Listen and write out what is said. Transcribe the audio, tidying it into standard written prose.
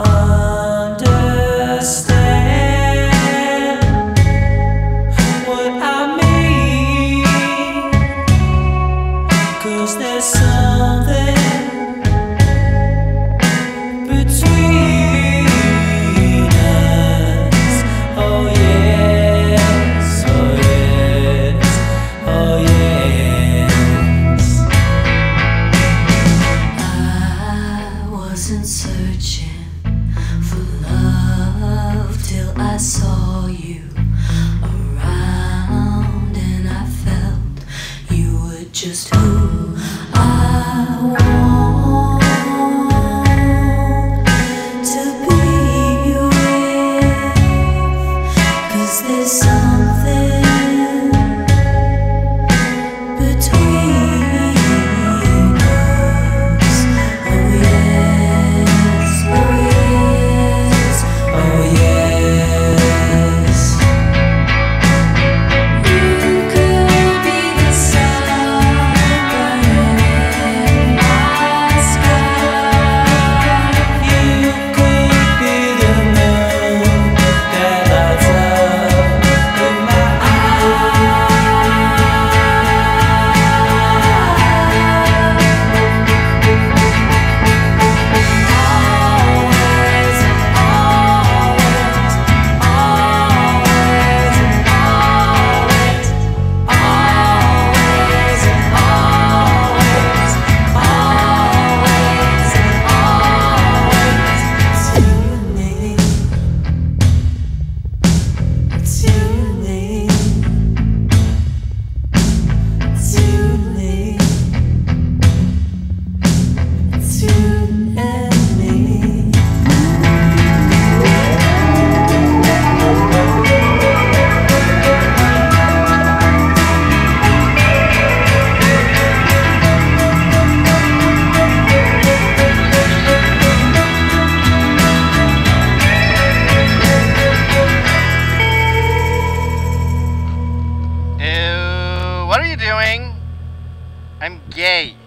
understand what I mean, 'cause there's something between us. Oh yes, oh yes, oh yes. I wasn't searching for love till I saw you around, and I felt you were just who I want to be with, 'cause there's something between us. Oh yes, oh yes, oh yes. You could be the sun burning my sky. You could be the moon that lights up in my always, always, always, always, always, always, always, always. It's you and me. It's you and me. It's you and me. It's you and me. Ew, what are you doing? I'm gay.